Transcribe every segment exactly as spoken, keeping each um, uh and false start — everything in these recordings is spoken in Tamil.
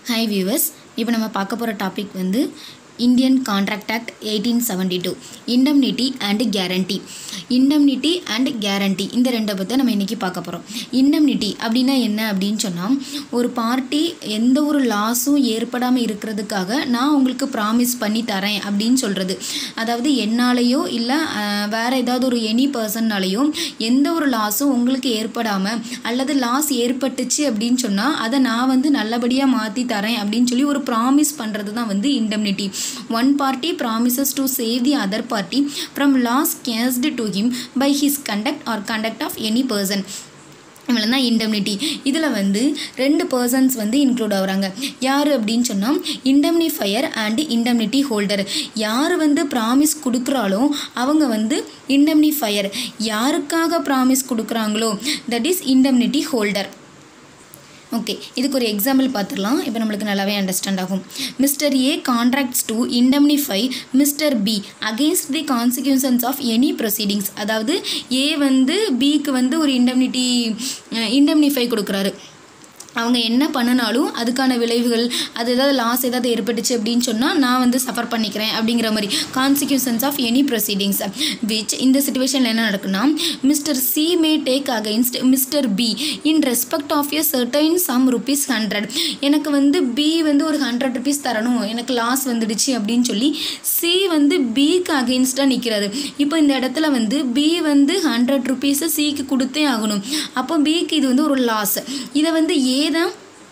Hi viewers, இப்போ நம்ம பார்க்க போற டாபிக் வந்து Indian Contract Act eighteen seventy-two Indemnity and Guarantee. Indemnity and Guarantee இந்த ரெண்டை பத்தி நம்ம இன்னைக்கு பார்க்க போறோம். Indemnity அப்படினா என்ன அப்படினு சொன்னா ஒரு பார்ட்டி எந்த ஒரு லாஸும் ஏற்படாம இருக்குிறதுக்காக நான் உங்களுக்கு ப்ராமிஸ் பண்ணி தரேன் அப்படினு சொல்றது. அதாவது என்னாலயோ இல்ல வேற ஏதாவது ஒரு எனி பர்சன்னாலயோ எந்த ஒரு லாஸும் உங்களுக்கு ஏற்படாம அல்லது லாஸ் ஏற்பட்டுச்சு அப்படினு சொன்னா அத நான் வந்து நல்லபடியா மாத்தி தரேன் அப்படினு சொல்லி ஒரு ப்ராமிஸ் பண்றது தான் வந்து indemnity. One party promises to save the other party from loss caused to him by his conduct or conduct of any person. இவளனா indemnity. இதுல வந்து ரெண்டு persons வந்து include ஆவறாங்க. யாரு அப்படினு சொன்னா indemnifier and indemnity holder. யார் வந்து promise குடுக்குறாளோ அவங்க வந்து indemnifier. யாருக்காக promise குடுக்குறாங்களோ that is indemnity holder. Okay, இதுக்கு ஒரு எக்ஸாம்பிள் பார்த்துடலாம். இப்போ நமக்கு நல்லாவே அண்டர்ஸ்டாண்ட் ஆகும். Mister A contracts to indemnify Mister B against the consequences of any proceedings. அதாவது A வந்து B க்கு வந்து ஒரு indemnity indemnify கொடுக்கறாரு. அவங்க என்ன பண்ணனாலும் அதுக்கான விளைவுகள் அது ஏதாவது லாஸ் ஏதாவது ஏற்பட்டுச்சு அப்படினு சொன்னா நான் வந்து சஃபர் பண்ணிக்கிறேன் அப்படிங்கற மாதிரி consequences of any proceedings which இந்த சிச்சுவேஷன்ல என்ன நடக்கும்னா Mister C may take against Mister B in respect of a certain sum rupees one hundred. எனக்கு வந்து B வந்து ஒரு one hundred rupees தரணும் எனக்கு லாஸ் வந்துடுச்சு அப்படினு சொல்லி C வந்து B க்கு அகைன்ஸ்டா நிக்கிறாரு. இப்போ இந்த இடத்துல வந்து B வந்து one hundred rupees C க்கு கொடுத்தே ஆகணும். அப்போ B க்கு இது வந்து ஒரு லாஸ். இத வந்து A தான்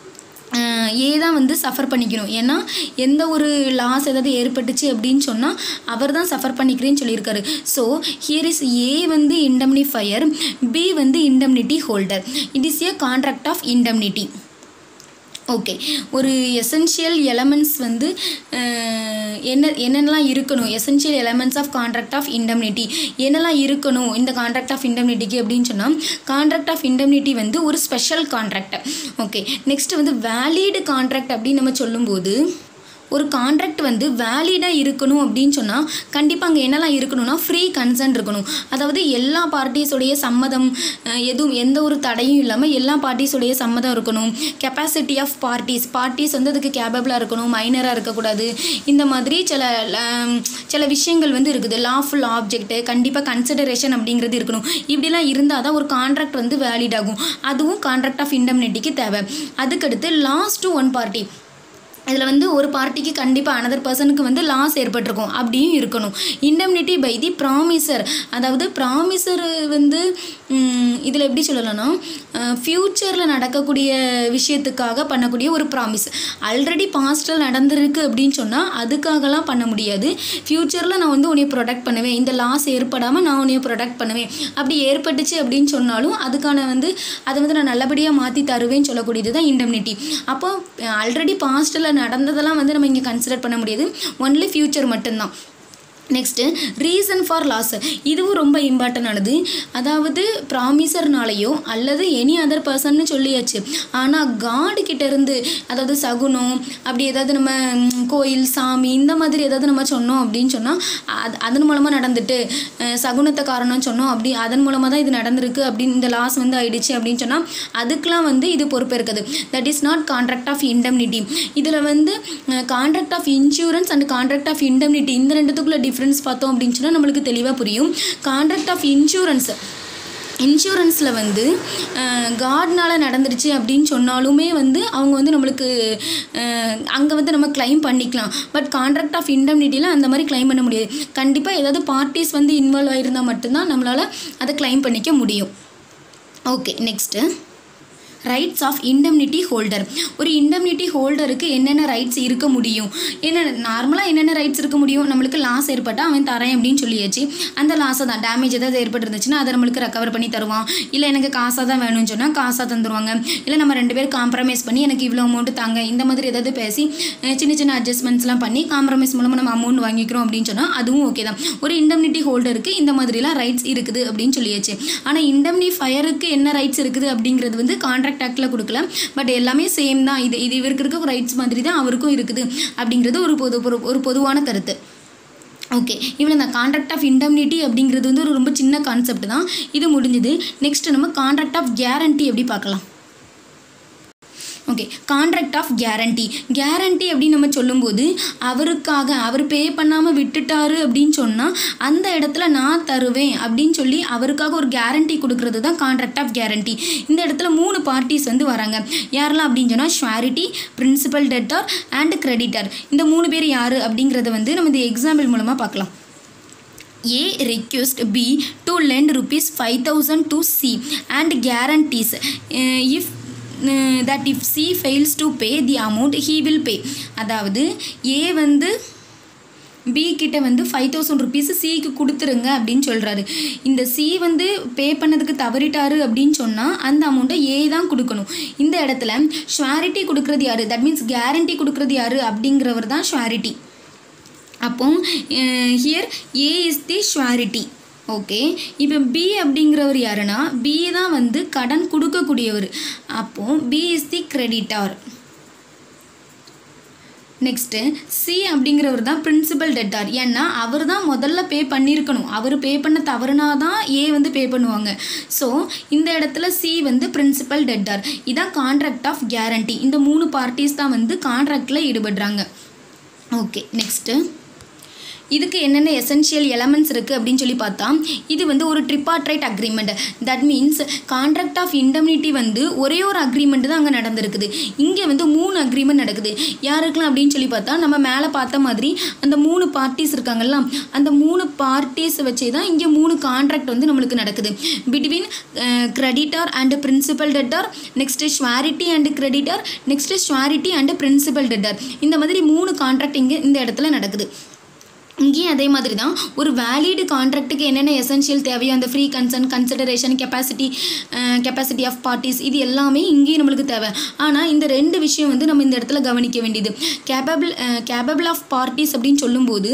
ஏ தான் வந்து சஃபர் பண்ணிக்கணும். ஏன்னா எந்த ஒரு லாஸ் ஏதாவது ஏற்பட்டுச்சு அப்படினு சொன்னா அவர்தான் சஃபர் பண்ணிக்கிறேன்னு சொல்லியிருக்காரு. சோ ஹியர் இஸ் A வந்து indemnifier, B வந்து indemnity holder. It is a contract of indemnity. Okay, ஒரு எசென்ஷியல் எலிமெண்ட்ஸ் வந்து என்ன என்னெல்லாம் இருக்கணும், essential elements of contract of indemnity என்னெல்லாம் இருக்கணும் இந்த கான்ட்ராக்ட் ஆஃப் இண்டெம்னிட்டிக்கு அப்படின்னு சொன்னால் கான்ட்ராக்ட் ஆஃப் இண்டெம்னிட்டி வந்து ஒரு ஸ்பெஷல் கான்ட்ராக்ட். ஓகே, நெக்ஸ்ட் வந்து வேலிட் கான்ட்ராக்ட் அப்படின்னு நம்ம சொல்லும்போது ஒரு கான்ட்ராக்ட் வந்து வேலிடா இருக்கணும் அப்படினு சொன்னா கண்டிப்பா அங்க என்னலாம் இருக்கணும்னா ஃப்ரீ கன்சென்ட் இருக்கணும். அதாவது எல்லா பார்ட்டிஸோட சம்மதம் எதுவும் எந்த ஒரு தடையும் இல்லாம எல்லா பார்ட்டிஸோட சம்மதம் இருக்கணும். கெபாசிட்டி ஆஃப் பார்ட்டிஸ் பார்ட்டிஸ் வந்து அதுக்கு கேப்பபிளா இருக்கணும், மைனரா இருக்க கூடாது. இந்த மாதிரி சில சில விஷயங்கள் வந்து இருக்குது. லாஃபுல் ஆப்ஜெக்ட் கண்டிப்பா கன்சிடரேஷன் அப்படிங்கிறது இருக்கணும். இப்படிலாம் இருந்தாதான் ஒரு கான்ட்ராக்ட் வந்து வேலிட் ஆகும். அதுவும் கான்ட்ராக்ட் ஆஃப் இண்டெம்னிட்டிக்கு தேவை. அதுக்கு அடுத்து லாஸ் டு ஒன் பார்ட்டி. இதில் வந்து ஒரு பார்ட்டிக்கு கண்டிப்பாக அனதர் பர்சனுக்கு வந்து லாஸ் ஏற்பட்டிருக்கும் அப்படியும் இருக்கணும். Indemnity by the promiser. அதாவது ப்ராமிசர் வந்து இதில் எப்படி சொல்லலாம்னா ஃப்யூச்சரில் நடக்கக்கூடிய விஷயத்துக்காக பண்ணக்கூடிய ஒரு ப்ராமிஸ். ஆல்ரெடி பாஸ்டில் நடந்திருக்கு அப்படின்னு சொன்னால் அதுக்காகலாம் பண்ண முடியாது. ஃப்யூச்சரில் நான் வந்து உன்னைய ப்ரொடெக்ட் பண்ணுவேன், இந்த லாஸ் ஏற்படாமல் நான் உன்னைய ப்ரொடெக்ட் பண்ணுவேன் அப்படி ஏற்பட்டுச்சு அப்படின்னு சொன்னாலும் அதுக்கான வந்து அதை வந்து நான் நல்லபடியாக மாற்றி தருவேன்னு சொல்லக்கூடியது தான் இண்டெம்னிட்டி. அப்போ ஆல்ரெடி பாஸ்டில் நடந்ததெல்லாம் வந்து நம்ம இங்கே கன்சிடர் பண்ண முடியாது, ஒன்லி ஃபியூச்சர் மட்டும்தான். Next reason for loss. இதுவும் ரொம்ப இம்பார்ட்டன்ட் ஆனது. அதாவது ப்ராமிசர்னாலேயோ அல்லது எனி அதர் பர்சன்னு சொல்லியாச்சு, ஆனால் காடு கிட்ட இருந்து அதாவது சகுனம் அப்படி ஏதாவது நம்ம கோயில் சாமி இந்த மாதிரி ஏதாவது நம்ம சொன்னோம் அப்படின்னு சொன்னால் அது அதன் மூலமாக நடந்துட்டு சகுனத்தை காரணம் சொன்னோம் அப்படி அதன் மூலமாக தான் இது நடந்திருக்கு அப்படின்னு இந்த லாஸ் வந்து ஆயிடுச்சு அப்படின்னு சொன்னால் அதுக்கெலாம் வந்து இது பொறுப்பு இருக்குது. That is not contract of indemnity. இதில் வந்து contract of insurance and contract of indemnity இந்த ரெண்டுத்துக்குள்ள டிஃப்ரென்ஸ் பார்த்தோம் அப்படின்னு சொன்னால் நம்மளுக்கு தெளிவாக புரியும். கான்ட்ராக்ட் ஆஃப் இன்சூரன்ஸ் இன்சூரன்ஸில் வந்து கார்ட்னால் நடந்துருச்சு அப்படின்னு சொன்னாலுமே வந்து அவங்க வந்து நம்மளுக்கு அங்கே வந்து நம்ம கிளைம் பண்ணிக்கலாம். பட் கான்ட்ராக்ட் ஆஃப் இண்டெம்னிட்டியில் அந்த மாதிரி கிளைம் பண்ண முடியாது. கண்டிப்பாக ஏதாவது பார்ட்டிஸ் வந்து இன்வால்வ் ஆகிருந்தால் மட்டும்தான் நம்மளால் அதை கிளைம் பண்ணிக்க முடியும். Okay, next rights of indemnity holder. ஒரு இண்டெம்னிட்டி ஹோல்டருக்கு என்னென்ன ரைட்ஸ் இருக்க முடியும், என்ன நார்மலாக என்னென்ன ரைட்ஸ் இருக்க முடியும், நம்மளுக்கு லாஸ் ஏற்பட்டால் அவன் தரேன் அப்படின்னு சொல்லியாச்சு. அந்த லாஸை தான் டேமேஜ் ஏதாவது ஏற்பட்டுருந்துச்சுன்னா அதை நம்மளுக்கு ரெக்கவர் பண்ணி தருவான். இல்லை எனக்கு காசாக தான் வேணும்னு சொன்னால் காசாக தந்துடுவாங்க. இல்லை நம்ம ரெண்டு பேர் காம்ப்ரமைஸ் பண்ணி எனக்கு இவ்வளோ அமௌண்ட்டு தாங்க இந்த மாதிரி ஏதாவது பேசி சின்ன சின்ன அட்ஜஸ்ட்மெண்ட்ஸ்லாம் பண்ணி காம்ப்ரமைஸ் மூலமாக நம்ம அமௌண்ட் வாங்கிக்கிறோம் அப்படின்னு சொன்னால் அதுவும் ஓகே தான். ஒரு இண்டெம்னிட்டி ஹோல்டருக்கு இந்த மாதிரிலாம் ரைட்ஸ் இருக்குது அப்படின்னு சொல்லியாச்சு. ஆனால் இண்டெம்னிஃபையருக்கு என்ன ரைட்ஸ் இருக்குது அப்படிங்கிறது வந்து கான்ட்ராக்ட் ஆக்ட்ல கொடுக்கல. பட் எல்லாமே சேம் தான். இது இது இவருக்கு இருக்க ரைட்ஸ் மாதிரி தான் அவருக்கும் இருக்குது அப்படிங்கிறது ஒரு பொது ஒரு பொதுவான கருத்து. ஓகே, இவ்வளோ தான் கான்ட்ராக்ட் ஆஃப் இண்டெம்னிட்டி அப்படிங்கிறது வந்து ஒரு ரொம்ப சின்ன கான்செப்ட் தான். இது முடிஞ்சது. நெக்ஸ்ட் நம்ம கான்ட்ராக்ட் ஆஃப் கேரண்டி எப்படி பார்க்கலாம். Okay, contract of guarantee. Guarantee அப்படின்னு நம்ம சொல்லும்போது அவருக்காக அவர் பே பண்ணாமல் விட்டுட்டாரு அப்படின்னு சொன்னால் அந்த இடத்துல நான் தருவேன் அப்படின்னு சொல்லி அவருக்காக ஒரு கேரண்டி கொடுக்கறது தான் கான்ட்ராக்ட் ஆஃப் கேரண்டி. இந்த இடத்துல மூணு பார்ட்டிஸ் வந்து வராங்க. யாரெல்லாம் அப்படின்னு சொன்னால் surety, principal debtor and creditor. இந்த மூணு பேர் யார் அப்படிங்கிறத வந்து நம்ம இந்த எக்ஸாம்பிள் மூலமாக பார்க்கலாம். A request B to lend rupees five thousand to C and guarantees uh, if uh, that if C fails to pay the amount he will pay. அதாவது A வந்து B கிட்ட வந்து ஃபைவ் தௌசண்ட் ருபீஸ் சிக்கு கொடுத்துருங்க அப்படின்னு சொல்கிறாரு. இந்த சி வந்து பே பண்ணதுக்கு தவறிட்டாரு அப்படின்னு சொன்னால் அந்த அமௌண்ட்டை ஏ தான் கொடுக்கணும். இந்த இடத்துல ஷுவாரிட்டி கொடுக்குறது யார், தட் மீன்ஸ் கேரண்டி கொடுக்குறது யார் அப்படிங்கிறவர் தான் ஷுவாரிட்டி. அப்போ here A is the surety. Okay, இப்போ பி அப்படிங்கிறவர் யாருன்னா பி தான் வந்து கடன் கொடுக்கக்கூடியவர். அப்போது B is the creditor. Next C அப்படிங்கிறவர் தான் பிரின்சிபல் டெட்டார். ஏன்னா அவர் தான் முதல்ல பே பண்ணியிருக்கணும். அவர் பே பண்ண தவறுனா தான் ஏ வந்து பே பண்ணுவாங்க. ஸோ இந்த இடத்துல சி வந்து பிரின்சிபல் டெட்டார். இதான் கான்ட்ராக்ட் ஆஃப் கேரண்டி. இந்த மூணு பார்ட்டிஸ் தான் வந்து கான்ட்ராக்டில் ஈடுபடுறாங்க. ஓகே, நெக்ஸ்ட்டு இதுக்கு என்னென்ன எசென்ஷியல் எலமெண்ட்ஸ் இருக்குது அப்படின்னு சொல்லி பார்த்தா இது வந்து ஒரு tripartite agreement. That means contract of indemnity வந்து ஒரே ஒரு அக்ரிமெண்ட் தான் அங்கே நடந்திருக்குது. இங்கே வந்து மூணு அக்ரிமெண்ட் நடக்குது. யாருக்கெல்லாம் அப்படின்னு சொல்லி பார்த்தா நம்ம மேலே பார்த்த மாதிரி அந்த மூணு பார்ட்டிஸ் இருக்காங்கல்ல, அந்த மூணு பார்ட்டிஸை வச்சே தான் இங்கே மூணு கான்ட்ராக்ட் வந்து நம்மளுக்கு நடக்குது. Between creditor and principal debtor, next surety and creditor, next surety and principal debtor. இந்த மாதிரி மூணு கான்ட்ராக்ட் இங்கே இந்த இடத்துல நடக்குது. இங்கேயும் அதே மாதிரி தான் ஒரு வேலிடு கான்ட்ராக்ட்டுக்கு என்னென்ன எசென்ஷியல் தேவையோ அந்த free consent, consideration, capacity capacity of parties இது எல்லாமே இங்கேயும் நம்மளுக்கு தேவை. ஆனால் இந்த ரெண்டு விஷயம் வந்து நம்ம இந்த இடத்துல கவனிக்க வேண்டியது. கேப்பபிள் கேப்பபிள் ஆஃப் பார்ட்டிஸ் அப்படின்னு சொல்லும்போது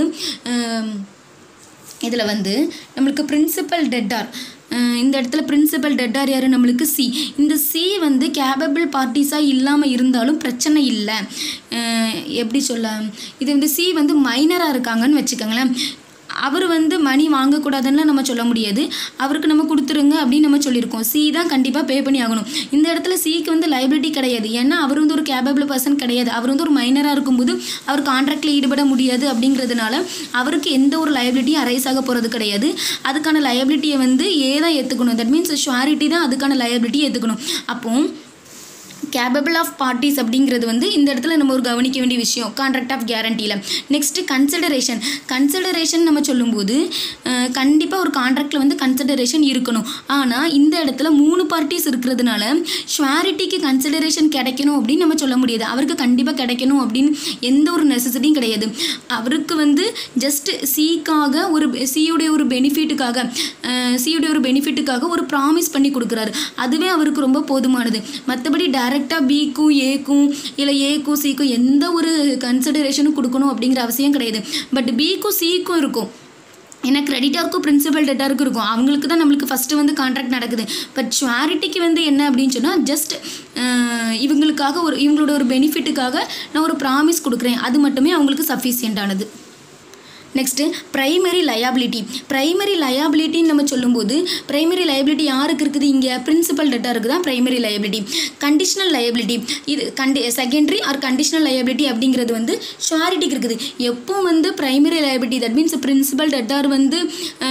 இதில் வந்து நம்மளுக்கு பிரின்சிபல் டெட்டார், இந்த இடத்துல பிரின்சிபல் டெட்டார் யார் நம்மளுக்கு சி. இந்த சி வந்து கேப்பபிள் பார்ட்டிஸாக இல்லாமல் இருந்தாலும் பிரச்சனை இல்லை. எப்படி சொல்ல, இது வந்து சி வந்து மைனராக இருக்காங்கன்னு வச்சுக்கோங்களேன். அவர் வந்து மணி வாங்கக்கூடாதுன்னு நம்ம சொல்ல முடியாது. அவருக்கு நம்ம கொடுத்துருங்க அப்படின்னு நம்ம சொல்லியிருக்கோம். சி தான் கண்டிப்பாக பே பண்ணி ஆகணும். இந்த இடத்துல சிக்கு வந்து லைபிலிட்டி கிடையாது. ஏன்னா அவர் வந்து ஒரு கேப்பபிள் பர்சன் கிடையாது. அவர் வந்து ஒரு மைனராக இருக்கும்போது அவர் கான்ட்ராக்டில் ஈடுபட முடியாது. அப்படிங்கிறதுனால அவருக்கு எந்த ஒரு லைபிலிட்டியும் அரைஸ் ஆக போகிறது கிடையாது. அதுக்கான லைபிலிட்டியை வந்து ஏ தான் ஏற்றுக்கணும். தட் மீன்ஸ் ஷுவாரிட்டி தான் அதுக்கான லைபிலிட்டியை ஏற்றுக்கணும். அப்போது கேப்பபிள் ஆஃப் பார்ட்டிஸ் அப்படிங்கிறது வந்து இந்த இடத்துல நம்ம ஒரு கவனிக்க வேண்டிய விஷயம் கான்ட்ராக்ட் ஆஃப் கேரண்டியில். Next consideration. கன்சிடரேஷன் நம்ம சொல்லும்போது கண்டிப்பாக ஒரு கான்ட்ராக்டில் வந்து கன்சிடரேஷன் இருக்கணும். ஆனால் இந்த இடத்துல மூணு பார்ட்டிஸ் இருக்கிறதுனால ஷுவாரிட்டிக்கு கன்சிடரேஷன் கிடைக்கணும் அப்படின்னு நம்ம சொல்ல முடியாது. அவருக்கு கண்டிப்பாக கிடைக்கணும் அப்படின்னு எந்த ஒரு நெசசிட்டியும் கிடையாது. அவருக்கு வந்து ஜஸ்ட் சிக்காக ஒரு சியுடைய ஒரு பெனிஃபிட்டுக்காக சியுடைய ஒரு பெனிஃபிட்டுக்காக ஒரு ப்ராமிஸ் பண்ணி கொடுக்குறாரு. அதுவே அவருக்கு ரொம்ப போதுமானது. மற்றபடி டேரக்ட் கரெக்டாக பிக்கும் ஏக்கும் இல்லை ஏக்கும் சிக்கும் எந்த ஒரு கன்சிடரேஷனும் கொடுக்கணும் அப்படிங்கிற அவசியம் கிடையாது. பட் பிக்கும் சிக்கும் இருக்கும். ஏன்னா கிரெடிட்டாருக்கும் பிரின்சிபல் டெட்டாருக்கும் இருக்கும். அவங்களுக்கு தான் நம்மளுக்கு ஃபஸ்ட்டு வந்து கான்ட்ராக்ட் நடக்குது. பட் ஷுவாரிட்டிக்கு வந்து என்ன அப்படின்னு சொன்னால் ஜஸ்ட் இவங்களுக்காக ஒரு இவங்களோட ஒரு பெனிஃபிட்டுக்காக நான் ஒரு ப்ராமிஸ் கொடுக்குறேன். அது மட்டுமே அவங்களுக்கு சஃபிஷியண்டானது. Next primary liability. ப்ரைமரி லயபிலிட்டின்னு நம்ம சொல்லும்போது ப்ரைமரி லயபிலிட்டி யாருக்கு இருக்குது, இங்கே பிரின்சிபல் டெட்டாருக்கு தான் ப்ரைமரி லயபிலிட்டி. கண்டிஷனல் லயபிலிட்டி இது கண்டி செகண்டரி ஆர் கண்டிஷனல் லயபிலிட்டி அப்படிங்கிறது வந்து ஷுவாரிட்டிக்கு இருக்குது. எப்போ வந்து primary liability that means principal debtor வந்து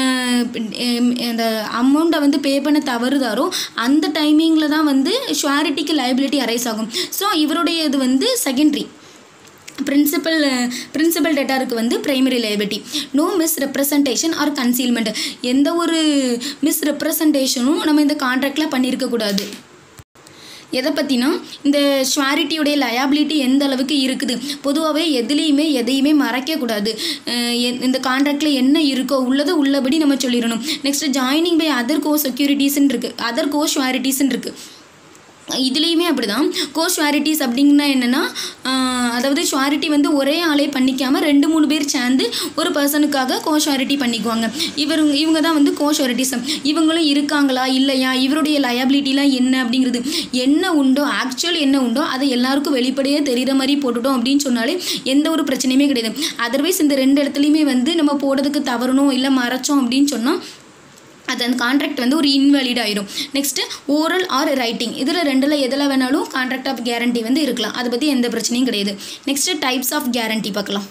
அந்த அமௌண்ட்டை வந்து பே பண்ண தவறுதாரோ அந்த டைமிங்கில் தான் வந்து ஷுவாரிட்டிக்கு லயபிலிட்டி அரைஸ் ஆகும். ஸோ இவருடைய இது வந்து செகண்டரி. பிரின்சிபல் பிரின்சிபல் டெட்டாருக்கு வந்து primary liability. No misrepresentation or concealment. எந்த ஒரு மிஸ் ரெப்ரசன்டேஷனும் நம்ம இந்த கான்ட்ராக்டில் பண்ணியிருக்கக்கூடாது. எதை பற்றினா இந்த ஷுவாரிட்டியுடைய லயபிலிட்டி எந்த அளவுக்கு இருக்குது. பொதுவாகவே எதுலேயுமே எதையுமே மறைக்கக்கூடாது. இந்த கான்ட்ராக்டில் என்ன இருக்கோ உள்ளதை உள்ளபடி நம்ம சொல்லிடணும். Next joining by other co செக்யூரிட்டிஸ்ன்னு இருக்குது, அதர் கோ ஷுவாரிட்டிஸ்ன்னு இருக்குது. இதுலேயுமே அப்படி தான். கோ ஷுவாரிட்டிஸ் அப்படின்னா என்னென்னா அதாவது ஷுவாரிட்டி வந்து ஒரே ஆளே பண்ணிக்காமல் ரெண்டு மூணு பேர் சேர்ந்து ஒரு பர்சனுக்காக கோ ஷுவாரிட்டி பண்ணிக்குவாங்க. இவர் இவங்க தான் வந்து கோ ஷுவாரிட்டிஸ். இவங்களும் இருக்காங்களா இல்லையா, இவருடைய லயபிலிட்டிலாம் என்ன அப்படிங்கிறது என்ன உண்டோ ஆக்சுவல் என்ன உண்டோ அதை எல்லாருக்கும் வெளிப்படையாக தெரிகிற மாதிரி போட்டுட்டோம் அப்படின்னு சொன்னாலே எந்த ஒரு பிரச்சனையுமே கிடையாது. அதர்வைஸ் இந்த ரெண்டு இடத்துலையுமே வந்து நம்ம போடுறதுக்கு தவறணும் இல்லை மறைச்சோம் அப்படின்னு சொன்னால் அது அந்த கான்ட்ராக்ட் வந்து ஒரு இன்வாலிட் ஆயிடும். நெக்ஸ்ட்டு ஓரல் ஆர் ரைட்டிங், இதில் ரெண்டில் எதில் வேணாலும் கான்ட்ராக்ட் ஆஃப் கேரண்டி வந்து இருக்கலாம். அதை பற்றி எந்த பிரச்சனையும் கிடையாது. நெக்ஸ்ட்டு டைப்ஸ் ஆஃப் கேரண்டி பார்க்கலாம்.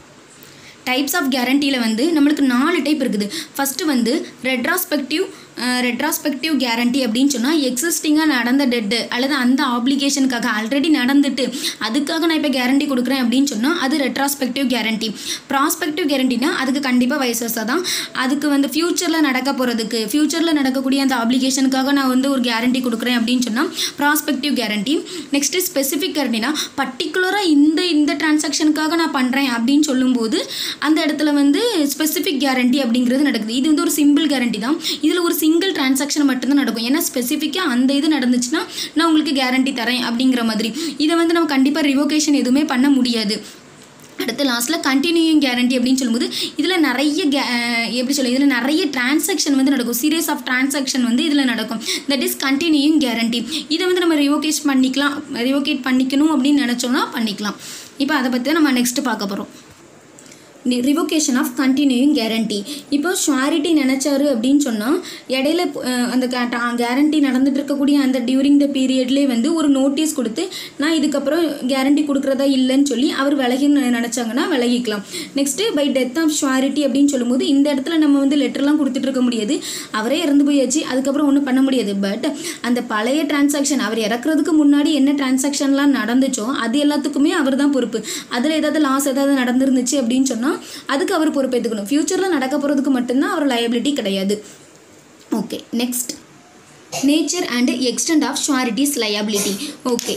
டைப்ஸ் ஆஃப் கேரண்டியில் வந்து நம்மளுக்கு நாலு டைப் இருக்குது. ஃபஸ்ட்டு வந்து ரெட்ராஸ்பெக்டிவ் ரெட்ராஸ்பெக்டிவ் கேரண்டி அப்படின்னு சொன்னால் எக்ஸிஸ்டிங்காக நடந்த டெட்டு அல்லது அந்த ஆப்ளிகேஷனுக்காக ஆல்ரெடி நடந்துட்டு அதுக்காக நான் இப்போ கேரண்டி கொடுக்குறேன் அப்படின்னு சொன்னால் அது ரெட்ராஸ்பெக்டிவ் கேரண்டி. ப்ராஸ்பெக்டிவ் கேரண்டினா அதுக்கு கண்டிப்பாக வயசு தான், அதுக்கு வந்து ஃப்யூச்சரில் நடக்க போகிறதுக்கு ஃப்யூச்சரில் நடக்கக்கூடிய அந்த ஆப்ளிகேஷனுக்காக நான் வந்து ஒரு கேரண்டி கொடுக்குறேன் அப்படின்னு சொன்னால் ப்ராஸ்பெக்டிவ் கேரண்டி. நெக்ஸ்ட்டு ஸ்பெசிஃபிக் கேரண்டினா பர்டிகுலராக இந்த இந்த டிரான்சாக்ஷனுக்காக நான் பண்ணுறேன் அப்படின்னு சொல்லும்போது அந்த இடத்துல வந்து ஸ்பெசிஃபிக் கேரண்டி அப்படிங்கிறது நடக்குது. இது வந்து ஒரு சிம்பிள் கேரண்டி தான். இதில் ஒரு சிங்கிள் டிரான்சாக்ஷன் மட்டும்தான் நடக்கும். ஏன்னா ஸ்பெசிஃபிக்காக அந்த இது நடந்துச்சுன்னா நான் உங்களுக்கு கேரண்டி தரேன் அப்படிங்கிற மாதிரி. இதை வந்து நம்ம கண்டிப்பாக ரிவோகேஷன் எதுவுமே பண்ண முடியாது. அடுத்து லாஸ்ட்டில் கண்டினியூயிங் கேரண்டி அப்படின்னு சொல்லும்போது இதில் நிறைய கே எப்படி சொல்ல இதில் நிறைய டிரான்சாக்ஷன் வந்து நடக்கும். சீரியஸ் ஆஃப் டிரான்சாக்ஷன் வந்து இதில் நடக்கும். That is continuing guarantee. இதை வந்து நம்ம ரிவோகேட் பண்ணிக்கலாம், ரிவோகேட் பண்ணிக்கணும் அப்படின்னு நினச்சோன்னா பண்ணிக்கலாம். இப்போ அதை பற்றி நம்ம நெக்ஸ்ட்டு பார்க்க போகிறோம். Revocation of continuing guarantee. இப்போ ஷுவாரிட்டி நினச்சாரு அப்படின்னு சொன்னால் இடையில அந்த கேரண்டி நடந்துட்டு இருக்கக்கூடிய அந்த டியூரிங் த பீரியட்லேயே வந்து ஒரு நோட்டீஸ் கொடுத்து நான் இதுக்கப்புறம் கேரண்டி கொடுக்குறதா இல்லைன்னு சொல்லி அவர் விலகி நினச்சாங்கன்னா விலகிக்கலாம். Next by death of surety அப்படின்னு சொல்லும்போது இந்த இடத்துல நம்ம வந்து லெட்டர்லாம் கொடுத்துட்டு இருக்க முடியாது. அவரே இறந்து போயாச்சு, அதுக்கப்புறம் ஒன்றும் பண்ண முடியாது. பட் அந்த பழைய டிரான்சாக்ஷன் அவர் இறக்குறதுக்கு முன்னாடி என்ன டிரான்சாக்ஷன்லாம் நடந்துச்சோ அது எல்லாத்துக்குமே அவர் தான் பொறுப்பு. அதில் ஏதாவது லாஸ் ஏதாவது நடந்துருந்துச்சு அப்படின்னு சொன்னால் அதுக்கு அவர் பொறுப்பேற்றுக்கணும். ஃபியூச்சரில் நடக்க போகிறதுக்கு மட்டும்தான் அவர் லயபிலிட்டி கிடையாது. Okay, next nature and extent of sureties liability. Okay,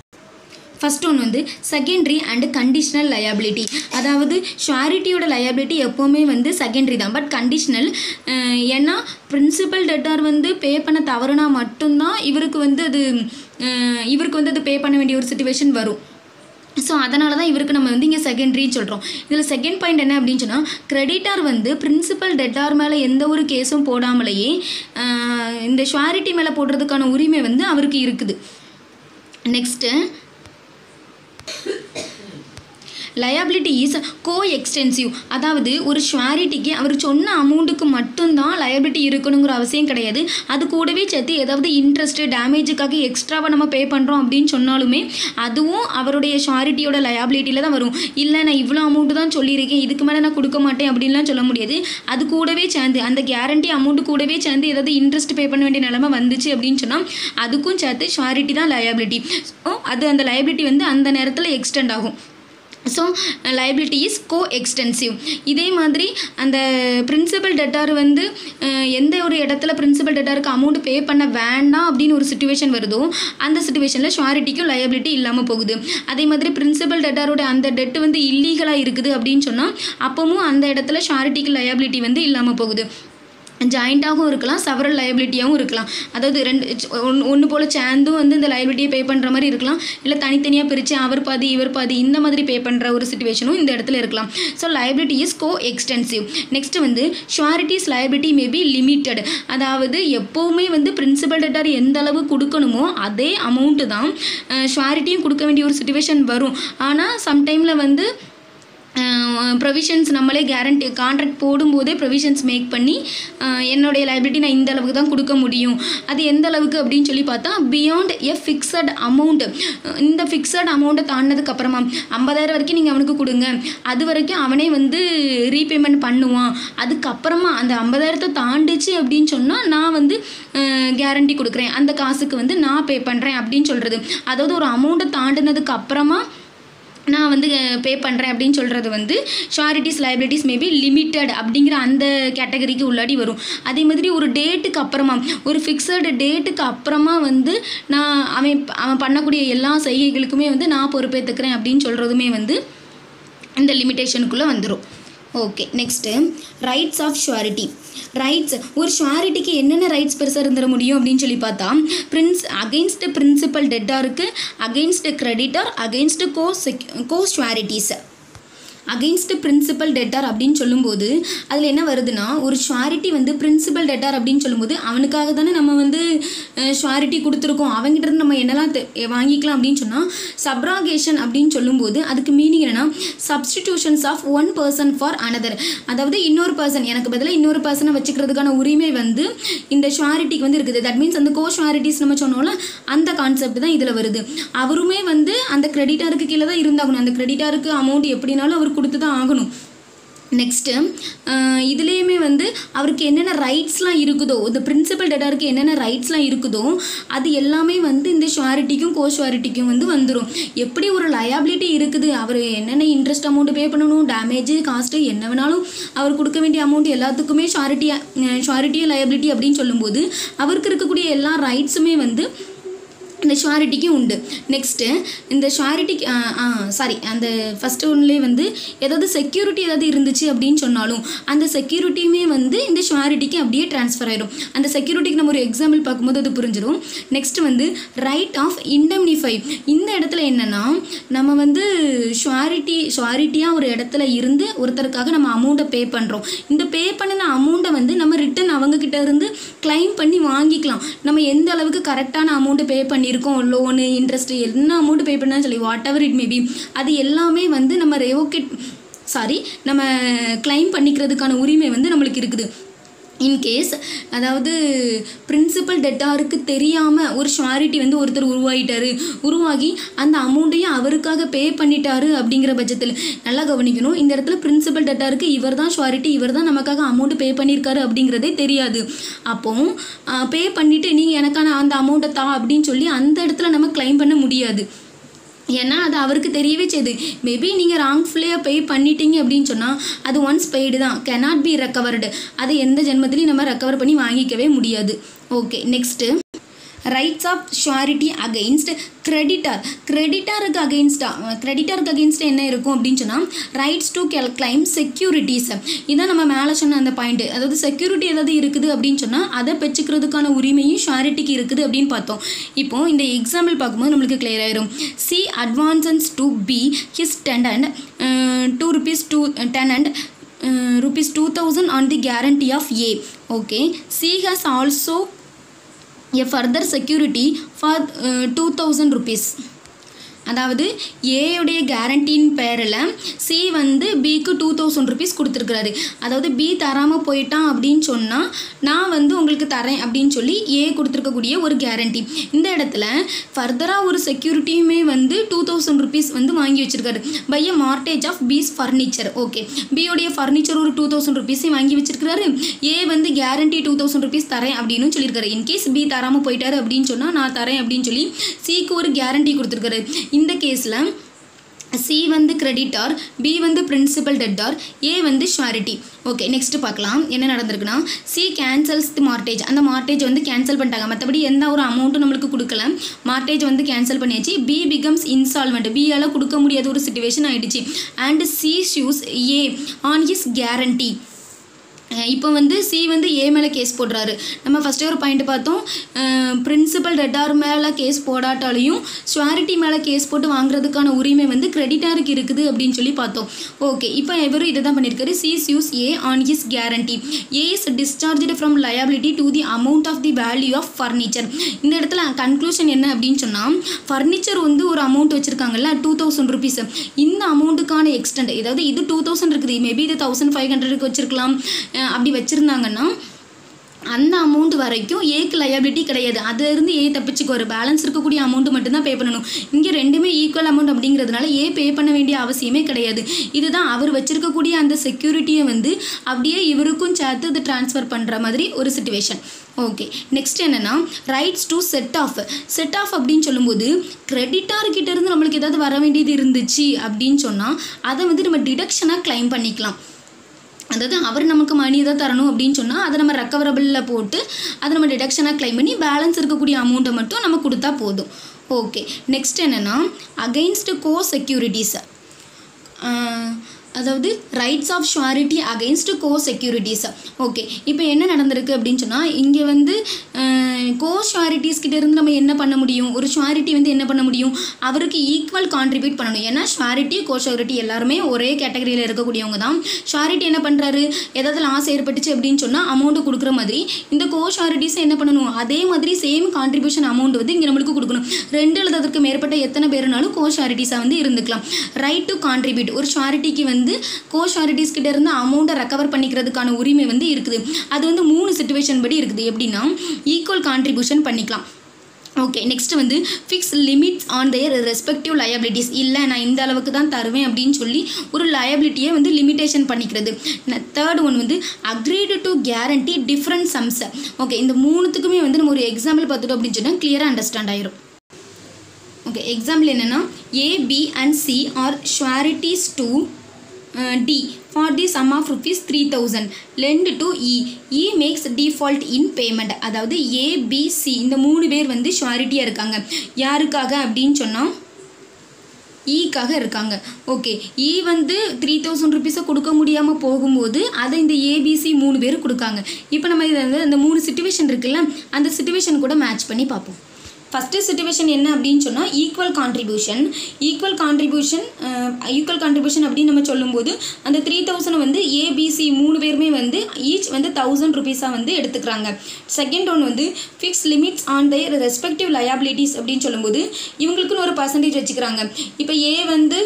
first ஒன்று வந்து செகண்டரி அண்டு கண்டிஷனல் லயபிலிட்டி. அதாவது ஷுவாரிட்டியோட லயபிலிட்டி எப்போவுமே வந்து செகண்டரி தான், பட் கண்டிஷனல். ஏன்னா பிரின்சிபல் டெட்டார் வந்து பே பண்ண தவறுனா மட்டும்தான் இவருக்கு வந்து அது இவருக்கு வந்து அது பே பண்ண வேண்டிய ஒரு சிச்சுவேஷன் வரும். ஸோ அதனால தான் இவருக்கு நம்ம வந்து இங்கே செகண்டரி சொல்கிறோம். இதில் செகண்ட் பாயிண்ட் என்ன அப்படின்னு சொன்னால் கிரெடிட்டார் வந்து பிரின்சிபல் டெட்டார் மேலே எந்த ஒரு கேஸும் போடாமலேயே இந்த ஷுவாரிட்டி மேலே போடுறதுக்கான உரிமை வந்து அவருக்கு இருக்குது. Next liability is co extensive. அதாவது ஒரு ஷுவாரிட்டிக்கு அவர் சொன்ன அமௌண்ட்டுக்கு மட்டும்தான் லயபிலிட்டி இருக்கணுங்கிற அவசியம் கிடையாது. அது கூடவே சேர்த்து ஏதாவது இன்ட்ரெஸ்ட்டு டேமேஜுக்காக எக்ஸ்ட்ராவாக நம்ம பே பண்ணுறோம் அப்படின்னு சொன்னாலுமே அதுவும் அவருடைய ஷுவாரிட்டியோட லயபிலிட்டியில் தான் வரும். இல்லை நான் இவ்வளோ அமௌண்ட்டு தான் சொல்லியிருக்கேன், இதுக்கு மேலே நான் கொடுக்க மாட்டேன் அப்படின்லாம் சொல்ல முடியாது. அது கூடவே சேர்ந்து அந்த கேரண்டி அமௌண்ட்டு கூடவே சேர்ந்து ஏதாவது இன்ட்ரெஸ்ட் பே பண்ண வேண்டிய நிலைமை வந்துச்சு அப்படின்னு சொன்னால் அதுக்கும் சேர்த்து ஷுவாரிட்டி தான் லயபிலிட்டி. ஸோ அது அந்த லயபிலிட்டி வந்து அந்த நேரத்தில் எக்ஸ்டெண்ட் ஆகும். So liability is co extensive. இதே மாதிரி அந்த பிரின்சிபல் டெட்டார் வந்து எந்த ஒரு இடத்துல பிரின்சிபல் டெட்டாருக்கு அமௌண்ட் பே பண்ண வேண்டாம் அப்படின்னு ஒரு சிச்சுவேஷன் வருதோ அந்த சிச்சுவேஷனில் ஷுவாரிட்டிக்கும் லயபிலிட்டி இல்லாமல் போகுது. அதே மாதிரி பிரின்சிபல் டெட்டாரோட அந்த டெட்டு வந்து இல்லீகலாக இருக்குது அப்படின்னு சொன்னால் அப்பவும் அந்த இடத்துல ஷுவாரிட்டிக்கு லயபிலிட்டி வந்து இல்லாமல் போகுது. ஜாயிண்ட்டாகவும் இருக்கலாம், செவரல் லயபிலிட்டியாகவும் இருக்கலாம். அதாவது ரெண்டு ஒன்று ஒன்று போல் சேர்ந்தும் வந்து இந்த லயபிலிட்டியை பே பண்ணுற மாதிரி இருக்கலாம், இல்லை தனித்தனியாக பிரித்து அவர் பாதி இவர் பாதி இந்த மாதிரி பே பண்ணுற ஒரு சிச்சுவேஷனும் இந்த இடத்துல இருக்கலாம். So liability is co extensive. Next வந்து sureties liability may be limited. அதாவது எப்போவுமே வந்து பிரின்சிபல் டெட்டார் எந்த அளவு கொடுக்கணுமோ அதே அமௌண்ட்டு தான் ஷுவாரிட்டியும் கொடுக்க வேண்டிய ஒரு சிச்சுவேஷன் வரும். ஆனால் சம்டைமில் வந்து ப்ரொவிஷன்ஸ் நம்மளே கேரண்டி கான்ட்ராக்ட் போடும்போதே ப்ரொவிஷன்ஸ் மேக் பண்ணி என்னுடைய லைபிலிட்டி நான் இந்த அளவுக்கு தான் கொடுக்க முடியும். அது எந்த அளவுக்கு அப்படின்னு சொல்லி பார்த்தா பியாண்ட் எ ஃபிக்ஸட் அமௌண்ட். இந்த ஃபிக்ஸட் அமௌண்ட்டை தாண்டினதுக்கப்புறமா ஐம்பதாயிரம் வரைக்கும் நீங்கள் அவனுக்கு கொடுங்க, அது வரைக்கும் அவனே வந்து ரீபேமெண்ட் பண்ணுவான். அதுக்கப்புறமா அந்த ஐம்பதாயிரத்தை தாண்டிச்சு அப்படின்னு சொன்னால் நான் வந்து கேரண்டி கொடுக்குறேன், அந்த காசுக்கு வந்து நான் பே பண்ணுறேன் அப்படின்னு சொல்கிறது. அதாவது ஒரு அமௌண்ட்டை தாண்டினதுக்கு அப்புறமா நான் வந்து பே பண்ணுறேன் அப்படின்னு சொல்கிறது வந்து ஷுவாரிட்டிஸ் லயபிலிட்டிஸ் மேபி லிமிட்டட் அப்படிங்கிற அந்த கேட்டகரிக்கு உள்ளாடி வரும். அதே மாதிரி ஒரு டேட்டுக்கு அப்புறமா ஒரு ஃபிக்ஸடு டேட்டுக்கு அப்புறமா வந்து நான் அவன் அவன் பண்ணக்கூடிய எல்லா செய்கைகளுக்குமே வந்து நான் பொறுப்பேற்றுக்கிறேன் அப்படின்னு சொல்கிறதுமே வந்து இந்த லிமிட்டேஷனுக்குள்ளே வந்துடும். Okay, next rights of surety. Rights, ஒரு ஷுவாரிட்டிக்கு என்னென்ன ரைட்ஸ் பெருசாக இருந்துட முடியும் அப்படின்னு சொல்லி பார்த்தா பிரின்ஸ் அகெயின்ஸ்ட் பிரின்சிபல் டெட்டாருக்கு, against creditor, against co sec co sureties. Against principal debtor அப்படின்னு சொல்லும்போது அதில் என்ன வருதுன்னா ஒரு ஷுவாரிட்டி வந்து பிரின்சிபல் டெட்டார் அப்படின்னு சொல்லும்போது அவனுக்காக தானே நம்ம வந்து ஷுவாரிட்டி கொடுத்துருக்கோம், அவங்ககிட்ட இருந்து நம்ம என்னெல்லாம் வாங்கிக்கலாம் அப்படின்னு சொன்னால் சப்ராகேஷன் அப்படின்னு சொல்லும்போது அதுக்கு மீனிங் என்னென்னா substitutions of one person for another. அதாவது இன்னொரு பர்சன் எனக்கு பதிலாக இன்னொரு பர்சனை வச்சுக்கிறதுக்கான உரிமை வந்து இந்த ஷுவாரிட்டிக்கு வந்து இருக்குது. தட் மீன்ஸ் அந்த கோ ஷுவாரிட்டிஸ் நம்ம சொன்னோம்ல அந்த கான்செப்ட் தான் இதில் வருது. அவருமே வந்து அந்த கிரெடிட்டாருக்கு கீழே தான் இருந்தாகணும், அந்த கிரெடிட்டாருக்கு அமௌண்ட் எப்படினாலும் அவர் கொடுத்து தான் ஆகணும். நெக்ஸ்ட்டு இதுலேயுமே வந்து அவருக்கு என்னென்ன ரைட்ஸ்லாம் இருக்குதோ, இந்த பிரின்சிபல் டெட்டாருக்கு என்னென்ன ரைட்ஸ்லாம் இருக்குதோ அது எல்லாமே வந்து இந்த ஷுவாரிட்டிக்கும் கோ ஷுவாரிட்டிக்கும் வந்து வந்துடும். எப்படி ஒரு லயபிலிட்டி இருக்குது, அவர் என்னென்ன இன்ட்ரெஸ்ட் அமௌண்ட் பே பண்ணணும், டேமேஜ் காஸ்ட்டு என்ன வேணாலும் அவர் கொடுக்க வேண்டிய அமௌண்ட் எல்லாத்துக்குமே ஷுவாரிட்டி ஷுவாரிட்டி லயபிலிட்டி அப்படின்னு சொல்லும்போது அவருக்கு இருக்கக்கூடிய எல்லா ரைட்ஸுமே வந்து இந்த ஷுவாரிட்டிக்கு உண்டு. நெக்ஸ்ட்டு இந்த ஷுவாரிட்டிக்கு சாரி அந்த ஃபஸ்ட்டு ஒன்லேயே வந்து ஏதாவது செக்யூரிட்டி ஏதாவது இருந்துச்சு அப்படின்னு சொன்னாலும் அந்த செக்யூரிட்டியுமே வந்து இந்த ஷுவாரிட்டிக்கு அப்படியே ட்ரான்ஸ்ஃபர் ஆயிடும். அந்த செக்யூரிட்டிக்கு நம்ம ஒரு எக்ஸாம்பிள் பார்க்கும்போது அது புரிஞ்சிடும். நெக்ஸ்ட் வந்து ரைட் ஆஃப் இண்டம்னிஃபை. இந்த இடத்துல என்னென்னா நம்ம வந்து ஷுவாரிட்டி ஷுவாரிட்டியாக ஒரு இடத்துல இருந்து ஒருத்தருக்காக நம்ம அமௌண்ட்டை பே பண்ணுறோம். இந்த பே பண்ணின அமௌண்ட்டை வந்து நம்ம ரிட்டன் அவங்கக்கிட்ட இருந்து கிளைம் பண்ணி வாங்கிக்கலாம். நம்ம எந்த அளவுக்கு கரெக்டான அமௌண்ட்டு பே பண்ணி இருக்கும், லோனு இன்ட்ரெஸ்ட் என்ன அமௌண்ட் பே பண்ணாலும் சொல்லி வாட் எவர் இட் மேபி அது எல்லாமே வந்து நம்ம ரெவோகேட் சாரி நம்ம கிளைம் பண்ணிக்கிறதுக்கான உரிமை வந்து நம்மளுக்கு இருக்குது. இன்கேஸ் அதாவது பிரின்சிபல் டெட்டாருக்கு தெரியாமல் ஒரு ஷுவாரிட்டி வந்து ஒருத்தர் உருவாகிட்டாரு, உருவாகி அந்த அமௌண்ட்டையும் அவருக்காக பே பண்ணிட்டாரு அப்படிங்கிற பட்சத்தில் நல்லா கவனிக்கணும். இந்த இடத்துல பிரின்சிபல் டெட்டாருக்கு இவர் தான் ஷுவாரிட்டி, இவர் தான் நமக்காக அமௌண்ட் பே பண்ணியிருக்காரு அப்படிங்கிறதே தெரியாது. அப்போ பே பண்ணிவிட்டு நீங்கள் எனக்கான அந்த அமௌண்ட்டை தா அப்படின்னு சொல்லி அந்த இடத்துல நம்ம கிளைம் பண்ண முடியாது. ஏன்னா அது அவருக்கு தெரியவே செய்யுது. மேபி நீங்கள் ராங்ஃபுல்லியாக பே பண்ணிட்டீங்க அப்படின்னு சொன்னால் அது ஒன்ஸ் பெய்டு தான், கேனாட் பி ரெக்கவர்டு. அதை எந்த ஜென்மத்திலையும் நம்ம ரெக்கவர் பண்ணி வாங்கிக்கவே முடியாது. Okay, next rights of surety against creditor. கிரெடிட்டாருக்கு அகெயின்ஸ்டாக கிரெடிட்டாருக்கு அகெயின்ஸ்டாக என்ன இருக்கும் அப்படின்னு சொன்னால் ரைட்ஸ் டு கிளைம் செக்யூரிட்டிஸ். இதான் நம்ம மேலே சொன்ன அந்த பாயிண்ட்டு. அதாவது செக்யூரிட்டி ஏதாவது இருக்குது அப்படின்னு சொன்னால் அதை பெற்றுக்கிறதுக்கான உரிமையும் ஷுவாரிட்டிக்கு இருக்குது அப்படின்னு பார்த்தோம். இப்போது இந்த எக்ஸாம்பிள் பார்க்கும்போது நம்மளுக்கு கிளியர் ஆயிரும். C advances to B his tenant two rupees two tenant rupees two thousand on the guarantee of A. Okay, C has also a further security for uh, two thousand rupees. அதாவது ஏயுடைய கேரண்டின் பேரில் சி வந்து பிக்கு டூ தௌசண்ட் ருபீஸ் கொடுத்துருக்குறாரு. அதாவது பி தராமல் போயிட்டான் அப்படின்னு சொன்னால் நான் வந்து உங்களுக்கு தரேன் அப்படின்னு சொல்லி ஏ கொடுத்துருக்கக்கூடிய ஒரு கேரண்டி. இந்த இடத்துல ஃபர்தராக ஒரு செக்யூரிட்டியுமே வந்து டூ தௌசண்ட் ருபீஸ் வந்து வாங்கி வச்சுருக்காரு by a mortgage of B's furniture. Okay, பியோடைய ஃபர்னிச்சர் ஒரு டூ தௌசண்ட் ருபீஸையும் வாங்கி வச்சிருக்காரு. ஏ வந்து கேரண்டி டூ தௌசண்ட் ருபீஸ் தரேன் அப்படின்னு சொல்லியிருக்காரு. இன்கேஸ் பி தராமல் போயிட்டாரு அப்படின்னு சொன்னால் நான் தரேன் அப்படின்னு சொல்லி சிக்கு ஒரு கேரண்டி கொடுத்துருக்காரு. இந்த கேஸில் சி வந்து கிரெடிட்டார், பி வந்து பிரின்சிபல் டெட்டார், ஏ வந்து ஷுவாரிட்டி. ஓகே, நெக்ஸ்ட் பார்க்கலாம் என்ன நடந்திருக்குன்னா சி கேன்சல்ஸ் தி மார்டேஜ். அந்த மார்டேஜ் வந்து கேன்சல் பண்ணிட்டாங்க, மற்றபடி எந்த ஒரு அமௌண்ட்டும் நம்மளுக்கு கொடுக்கல. மார்டேஜ் வந்து கேன்சல் பண்ணியாச்சு. பி பிகம்ஸ் இன்சால்வெண்ட், பியால் கொடுக்க முடியாத ஒரு சிச்சுவேஷன் ஆகிடுச்சு. And C sues A on his guarantee. இப்போ வந்து சி வந்து ஏ மேலே கேஸ் போடுறாரு. நம்ம ஃபஸ்ட்டே ஒரு பாயிண்ட் பார்த்தோம், பிரின்சிபல் டெட்டார் மேலே கேஸ் போடாட்டாலையும் ஷுவாரிட்டி மேலே கேஸ் போட்டு வாங்குறதுக்கான உரிமை வந்து கிரெடிட்டாருக்கு இருக்குது அப்படின்னு சொல்லி பார்த்தோம். ஓகே, இப்போ இவரும் இதை தான் பண்ணியிருக்காரு. C sues A on his guarantee. A is discharged from liability to the amount of the value of furniture. இந்த இடத்துல கன்க்ளூஷன் என்ன அப்படின்னு சொன்னால் ஃபர்னிச்சர் வந்து ஒரு அமௌண்ட் வச்சுருக்காங்கல்ல டூ தௌசண்ட் ருபீஸ். இந்த அமௌண்ட்டுக்கான எக்ஸ்டெண்ட், அதாவது இது டூ தௌசண்ட் இருக்குது, மேபி இது தௌசண்ட் ஃபைவ் ஹண்ட்ரடுக்கு வச்சுருக்கலாம். அப்படி வச்சுருந்தாங்கன்னா அந்த அமௌண்ட் வரைக்கும் ஏக்கு லயபிலிட்டி கிடையாது. அதிலிருந்து ஏ தப்பிச்சுக்குவார். பேலன்ஸ் இருக்கக்கூடிய அமௌண்ட்டு மட்டும்தான் பே பண்ணணும். இங்கே ரெண்டுமே ஈக்குவல் அமௌண்ட் அப்படிங்கிறதுனால ஏ பே பண்ண வேண்டிய அவசியமே கிடையாது. இதுதான் அவர் வச்சுருக்கக்கூடிய அந்த செக்யூரிட்டியை வந்து அப்படியே இவருக்கும் சேர்த்து அது ட்ரான்ஸ்ஃபர் பண்ணுற மாதிரி ஒரு சிச்சுவேஷன். ஓகே, நெக்ஸ்ட் என்னென்னா rights to set off. Set off அப்படின்னு சொல்லும்போது கிரெடிட்டார்கிட்ட இருந்து நம்மளுக்கு ஏதாவது வர வேண்டியது இருந்துச்சு அப்படின்னு சொன்னால் அதை வந்து நம்ம டிடக்ஷனாக கிளைம் பண்ணிக்கலாம். அதாவது அவர் நமக்கு மணி தான் தரணும் அப்படின்னு சொன்னால் அதை நம்ம ரெக்கவரபிளில் போட்டு அதை நம்ம டிடக்ஷனாக கிளைம் பண்ணி பேலன்ஸ் இருக்கக்கூடிய அமௌண்ட்டை மட்டும் நம்ம கொடுத்தா போதும். ஓகே, நெக்ஸ்ட் என்னென்னா அகெயின்ஸ்ட் கோ செக்யூரிட்டிஸ். அதாவது rights of surety against co securities. Okay, இப்போ என்ன நடந்திருக்கு அப்படின்னு சொன்னால் இங்கே வந்து கோ ஷுவாரிட்டிஸ் கிட்ட இருந்து நம்ம என்ன பண்ண முடியும், ஒரு ஷுவாரிட்டி வந்து என்ன பண்ண முடியும், அவருக்கு ஈக்குவல் கான்ட்ரிபியூட் பண்ணணும். ஏன்னா ஷுவாரிட்டி கோ ஷுவாரிட்டி எல்லாருமே ஒரே கேட்டகரியில் இருக்கக்கூடியவங்க தான். ஷுவாரிட்டி என்ன பண்ணுறாரு, ஏதாவது லாஸ் ஏற்பட்டுச்சு அப்படின்னு சொன்னால் அமௌண்ட்டு கொடுக்குற மாதிரி இந்த கோ ஷுவாரிட்டிஸ் என்ன பண்ணணும், அதே மாதிரி சேம் கான்ட்ரிபியூஷன் அமௌண்ட் வந்து இங்கே நம்மளுக்கு கொடுக்கணும். ரெண்டு அல்லது அதற்கு மேற்பட்ட எத்தனை பேருனாலும் கோ ஷுவாரிட்டிஸாக வந்து இருந்துக்கலாம். ரைட் டு கான்ட்ரிபியூட், ஒரு ஷுவாரிட்டிக்கு வந்து கோ ஷுவாரிட்டிஸ் கிட்ட இருந்து அமௌண்ட்டை ரெக்கவர் பண்ணிக்கிறதுக்கான உரிமை வந்து இருக்குது. அது வந்து மூணு சிச்சுவேஷன் படி இருக்குது. எப்படின்னா ஈக்குவல் கான்ட்ரிபியூஷன் பண்ணிக்கலாம். ஓகே, நெக்ஸ்ட் வந்து fix limits on their respective liabilities. இல்லை நான் இந்த அளவுக்கு தான் தருவேன் அப்படின்னு சொல்லி ஒரு லயபிலிட்டியை வந்து லிமிட்டேஷன் பண்ணிக்கிறது. தேர்ட் ஒன் வந்து agreed to guarantee different sums. Okay, இந்த மூணுத்துக்குமே வந்து நம்ம ஒரு எக்ஸாம்பிள் பார்த்துட்டோம் அப்படின்னு சொன்னால் கிளியராக அண்டர்ஸ்டாண்ட் ஆயிரும். ஓகே, எக்ஸாம்பிள் என்னென்னா A B and C are sureties to D for the sum of rupees three thousand lent to E. E makes default in payment. அதாவது ஏ பி சி இந்த மூணு பேர் வந்து ஷுவாரிட்டியாக இருக்காங்க. யாருக்காக அப்படின்னு சொன்னால் ஈக்காக இருக்காங்க. ஓகே, இ வந்து த்ரீ தௌசண்ட் ருபீஸை கொடுக்க முடியாமல் போகும்போது அதை இந்த ஏபிசி மூணு பேர் கொடுக்காங்க. இப்போ நம்ம இதை வந்து அந்த மூணு சிச்சுவேஷன் இருக்குல்ல, அந்த சிச்சுவேஷன் கூட மேட்ச் பண்ணி பார்ப்போம். ஃபஸ்ட்டு சிச்சுவேஷன் என்ன அப்படின்னு சொன்னால் equal contribution. Equal contribution equal contribution அப்படின்னு நம்ம சொல்லும்போது அந்த த்ரீ தௌசண்ட் வந்து ஏபிசி மூணு பேருமே வந்து ஈச் வந்து தௌசண்ட் ருபீஸாக வந்து எடுத்துக்கிறாங்க. செகண்ட் ஒன் வந்து fix limits on their respective liabilities அப்படின்னு சொல்லும்போது இவங்களுக்குன்னு ஒரு பர்சன்டேஜ் வச்சுக்கிறாங்க. இப்போ ஏ வந்து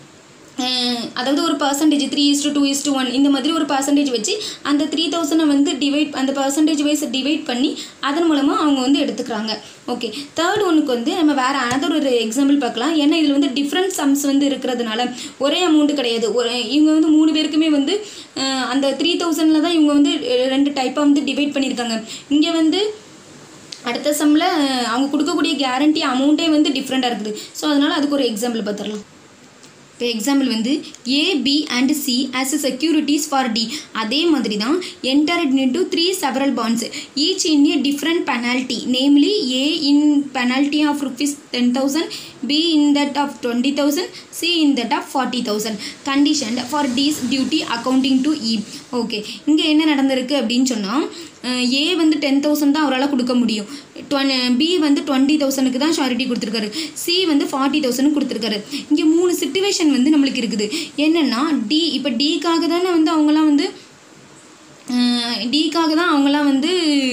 அதாவது ஒரு percentage three is to two is to one இந்த மாதிரி ஒரு பர்சன்டேஜ் வச்சு அந்த த்ரீ தௌசண்டை வந்து டிவைட் அந்த பர்சன்டேஜ் வைஸ் டிவைட் பண்ணி அதன் மூலமாக அவங்க வந்து எடுத்துக்கிறாங்க. ஓகே, தேர்ட் ஒன்றுக்கு வந்து நம்ம வேறு அனதர் ஒரு எக்ஸாம்பிள் பார்க்கலாம். ஏன்னா இதில் வந்து டிஃப்ரெண்ட் சம்ஸ் வந்து இருக்கிறதுனால ஒரே அமௌண்ட்டு கிடையாது. ஒரு இவங்க வந்து மூணு பேருக்குமே வந்து அந்த த்ரீ தௌசண்டில் தான் இவங்க வந்து ரெண்டு டைப்பாக வந்து டிவைட் பண்ணியிருக்காங்க. இங்கே வந்து அடுத்த சம்மில் அவங்க கொடுக்கக்கூடிய கேரண்டி அமௌண்ட்டே வந்து டிஃப்ரெண்ட்டாக இருக்குது. ஸோ அதனால் அதுக்கு ஒரு எக்ஸாம்பிள் பார்த்துடலாம். இப்போ எக்ஸாம்பிள் வந்து A B and C as a securities for D. அதே மாதிரி தான் entered into three several bonds each in a different penalty, namely A in penalty of rupees ten thousand, B in that of twenty thousand, C in that of forty thousand condition for D's duty accounting to E. Okay, இங்கே என்ன நடந்திருக்கு அப்படின்னு சொன்னால் ஏ வந்து டென் தௌசண்ட் தான் அவரால் கொடுக்க முடியும். டுவென் பி வந்து டுவெண்ட்டி தௌசண்ட்க்கு தான் ஷாரிட்டி கொடுத்துருக்காரு. சி வந்து ஃபார்ட்டி தௌசண்ட் கொடுத்துருக்காரு. இங்கே மூணு சிச்சுவேஷன் வந்து நம்மளுக்கு இருக்குது. என்னென்னா டி, இப்போ டிக்காக தானே வந்து அவங்களாம் வந்து டிக்காக தான் அவங்களாம் வந்து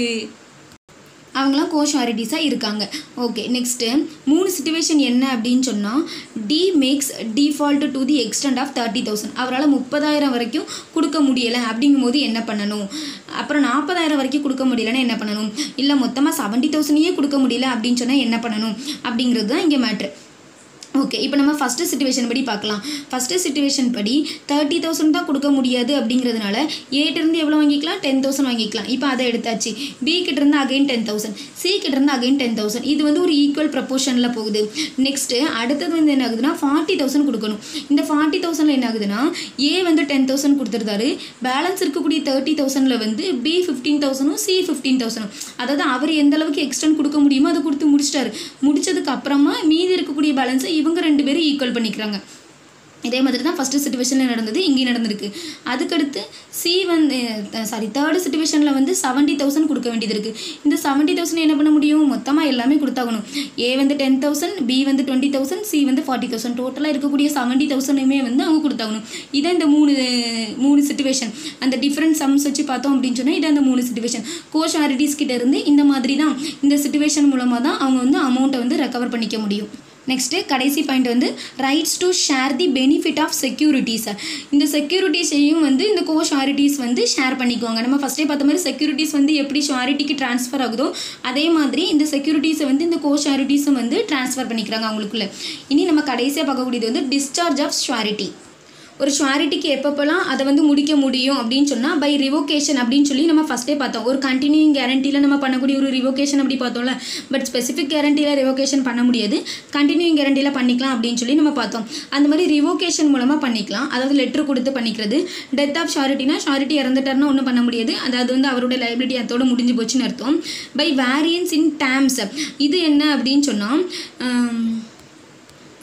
அவங்களாம் கோ ஷுவாரிட்டிஸாக இருக்காங்க. ஓகே, நெக்ஸ்ட்டு மூணு சிச்சுவேஷன் என்ன அப்படின்னு சொன்னால் D makes default to the extent of thirty thousand. அவரால் முப்பதாயிரம் வரைக்கும் கொடுக்க முடியலை அப்படிங்கும் போது என்ன பண்ணணும், அப்புறம் நாற்பதாயிரம் வரைக்கும் கொடுக்க முடியலைன்னா என்ன பண்ணணும், இல்லை மொத்தமாக செவன்ட்டி தௌசண்டையே கொடுக்க முடியல அப்படின்னு சொன்னால் என்ன பண்ணணும் அப்படிங்கிறது தான் இங்கே மேட்ரு. ஓகே, இப்போ நம்ம ஃபஸ்ட்டு சிச்சுவேஷன் படி பார்க்கலாம். ஃபஸ்ட்டு சிச்சுவேஷன் படி தேர்ட்டி தௌசண்ட் தான் கொடுக்க முடியாது அப்படிங்கிறதுனால ஏட்டிருந்து எவ்வளோ வாங்கிக்கலாம், டென் தௌசண்ட் வாங்கிக்கலாம். இப்போ அதை எடுத்தாச்சு. பி கிட்டேருந்து அகைன் டென் தௌசண்ட், சி கிட்டேருந்து அகைன் டென் தௌசண்ட். இது வந்து ஒரு ஈக்குவல் ப்ரப்போர்ஷனில் போகுது. நெக்ஸ்ட்டு அடுத்தது வந்து என்ன ஆகுதுன்னா ஃபார்ட்டி தௌசண்ட் கொடுக்கணும். இந்த ஃபார்ட்டி தௌசண்டில் என்ன ஆகுதுன்னா ஏ வந்து டென் தௌசண்ட் கொடுத்துருந்தாரு. பேலன்ஸ் இருக்கக்கூடிய தேர்ட்டி தௌசண்டில் வந்து பி ஃபிஃப்டீன் தௌசண்டும் சி ஃபிஃப்டீன் தௌசண்டும் அதாவது அவர் எந்த அளவுக்கு எக்ஸ்டெண்ட் கொடுக்க முடியுமோ அதை கொடுத்து முடிச்சிட்டாரு. முடிச்சதுக்கு அப்புறமா மீதி இருக்கக்கூடிய பேலன்ஸை இவங்க ரெண்டு பேரும் ஈக்குவல் பண்ணிக்கிறாங்க. இதே மாதிரி தான் ஃபஸ்ட்டு சிச்சுவேஷனில் நடந்தது, இங்கேயும் நடந்திருக்கு. அதுக்கடுத்து சி வந்து சாரி தேர்டு சிச்சுவேஷனில் வந்து செவன்ட்டி தௌசண்ட் கொடுக்க வேண்டியது இருக்குது. இந்த செவன்ட்டி தௌசண்ட் என்ன பண்ண முடியும், மொத்தமாக எல்லாமே கொடுத்தாகணும். ஏ வந்து டென் தௌசண்ட், பி வந்து டுவெண்ட்டி தௌசண்ட், சி வந்து ஃபார்ட்டி தௌசண்ட், டோட்டலாக இருக்கக்கூடிய செவன்ட்டி தௌசண்டையுமே வந்து அவங்க கொடுத்தாகணும். இதான் இந்த மூணு மூணு சிச்சுவேஷன். அந்த டிஃப்ரெண்ட் சம்ஸ் வச்சு பார்த்தோம் அப்படின்னு சொன்னால் இதான் அந்த மூணு சிச்சுவேஷன். கோ ஷுவாரிட்டிஸ் கிட்ட இருந்து இந்த மாதிரி தான் இந்த சிச்சுவேஷன் மூலமாக தான் அவங்க வந்து அமௌண்ட்டை வந்து ரெக்கவர் பண்ணிக்க முடியும். நெக்ஸ்ட்டு கடைசி பாயிண்ட் வந்து rights to share the benefit of securities. இந்த செக்யூரிட்டிஸையும் வந்து இந்த கோ ஷுவாரிட்டிஸ் வந்து ஷேர் பண்ணிக்குவாங்க. நம்ம ஃபஸ்ட்டே பார்த்த மாதிரி செக்யூரிட்டிஸ் வந்து எப்படி ஷுவாரிட்டிக்கு ட்ரான்ஸ்ஃபர் ஆகுதோ அதே மாதிரி இந்த செக்யூரிட்டிஸை வந்து இந்த கோ ஷுவாரிட்டிஸும் வந்து ட்ரான்ஸ்ஃபர் பண்ணிக்கிறாங்க அவங்களுக்குள்ள. இனி நம்ம கடைசியாக பார்க்கக்கூடியது வந்து டிஸ்சார்ஜ் ஆஃப் ஷுவாரிட்டி. ஒரு ஷுவாரிட்டிக்கு எப்பப்போலாம் அதை வந்து முடிக்க முடியும் அப்படின்னு சொன்னால் பை ரிவோகேஷன் அப்படின்னு சொல்லி நம்ம ஃபஸ்ட்டே பார்த்தோம். ஒரு கண்டினியூங் கேரண்டியில் நம்ம பண்ணக்கூடிய ஒரு ரிவோகேஷன் அப்படி பார்த்தோம்ல. பட் ஸ்பெசிஃபிக் கேரண்டியில் ரிவோகேஷன் பண்ண முடியாது, கண்டினியூங் கேரண்டியில் பண்ணிக்கலாம் அப்படின்னு சொல்லி நம்ம பார்த்தோம். அந்த மாதிரி ரிவோகேஷன் மூலமாக பண்ணிக்கலாம், அதாவது லெட்டர் கொடுத்து பண்ணிக்கிறது. டெத் ஆஃப் ஷுவாரிட்டினா ஷுவாரிட்டி இறந்துட்டார்னா ஒன்றும் பண்ண முடியாது, அதாவது வந்து அவருடைய லைபிலிட்டி அதோட முடிஞ்சு போச்சுன்னு அர்த்தம். பை வேரியன்ஸ் இன் டேர்ம்ஸ், இது என்ன அப்படின்னு சொன்னால்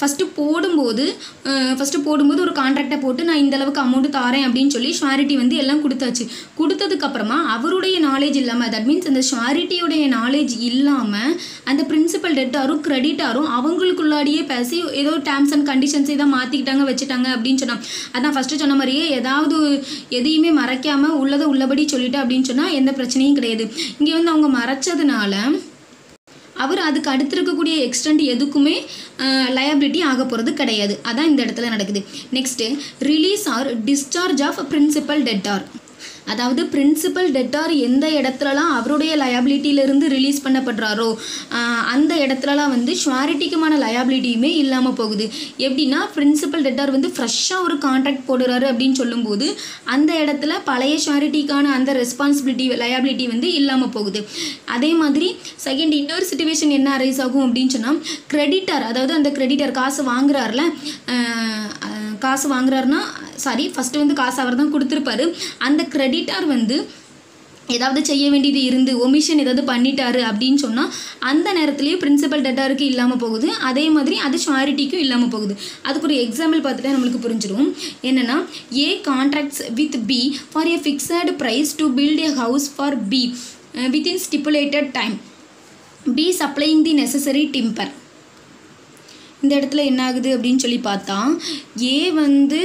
ஃபஸ்ட்டு போடும்போது ஃபஸ்ட்டு போடும்போது ஒரு கான்ட்ராக்டை போட்டு நான் இந்த அளவுக்கு அமௌண்ட்டு தாரேன் அப்படின்னு சொல்லி ஷுவாரிட்டி வந்து எல்லாம் கொடுத்தாச்சு. கொடுத்ததுக்கப்புறமா அவருடைய நாலேஜ் இல்லாமல், தட் மீன்ஸ் அந்த ஷுவாரிட்டியோடைய நாலேஜ் இல்லாமல் அந்த பிரின்சிபல் டெட்டாரும் கிரெடிட்டாரும் அவங்களுக்குள்ளாடியே பேசி ஏதோ டேர்ம்ஸ் அண்ட் கண்டிஷன்ஸ் இதை மாற்றிக்கிட்டாங்க வச்சுட்டாங்க அப்படின்னு சொன்னால், அதான் ஃபஸ்ட்டு சொன்ன மாதிரியே ஏதாவது எதையுமே மறைக்காமல் உள்ளதை உள்ளபடி சொல்லிட்டு அப்படின்னு சொன்னால் எந்த பிரச்சனையும் கிடையாது. இங்கே வந்து அவங்க மறைச்சதுனால அவர் அதுக்கு அடுத்து இருக்கக்கூடிய எக்ஸ்டெண்ட் எதுக்குமே லயபிலிட்டி ஆக போகிறது கிடையாது. அதான் இந்த இடத்துல நடக்குது. Next release or discharge of principal debtor. அதாவது பிரின்சிபல் டெட்டார் எந்த இடத்துலலாம் அவருடைய லயபிலிட்டியிலேருந்து ரிலீஸ் பண்ணப்படுறாரோ அந்த இடத்துலலாம் வந்து ஷுவாரிட்டிக்குமான லயபிலிட்டியுமே இல்லாமல் போகுது. எப்படின்னா பிரின்சிபல் டெட்டார் வந்து ஃப்ரெஷ்ஷாக ஒரு கான்ட்ராக்ட் போடுறாரு அப்படின்னு சொல்லும்போது அந்த இடத்துல பழைய ஷுவாரிட்டிக்கான அந்த ரெஸ்பான்சிபிலிட்டி லயபிலிட்டி வந்து இல்லாமல் போகுது. அதே மாதிரி செகண்ட் இன்னொரு சிச்சுவேஷன் என்ன அரைஸ் ஆகும் அப்படின்னு சொன்னால், கிரெடிட்டர், அதாவது அந்த கிரெடிட்டர் காசு வாங்குறாருல, காசு வாங்குறாருன்னா சாரி ஃபஸ்ட்டு வந்து காசு அவர் தான் கொடுத்துருப்பாரு. அந்த கிரெடிட்டார் வந்து ஏதாவது செய்ய வேண்டியது இருந்து ஒமிஷன் ஏதாவது பண்ணிட்டாரு அப்படின்னு சொன்னால் அந்த நேரத்துலேயே பிரின்சிபல் டெட்டாருக்கு இல்லாமல் போகுது. அதே மாதிரி அது ஷுவாரிட்டிக்கும் இல்லாமல் போகுது. அதுக்கு ஒரு எக்ஸாம்பிள் பார்த்துட்டா நம்மளுக்கு புரிஞ்சிடும். என்னென்னா, A contracts with B for a fixed price to build a house for B within stipulated time, B supplying the necessary timber. இந்த இடத்துல என்ன ஆகுது அப்படின்னு சொல்லி பார்த்தா, ஏ வந்து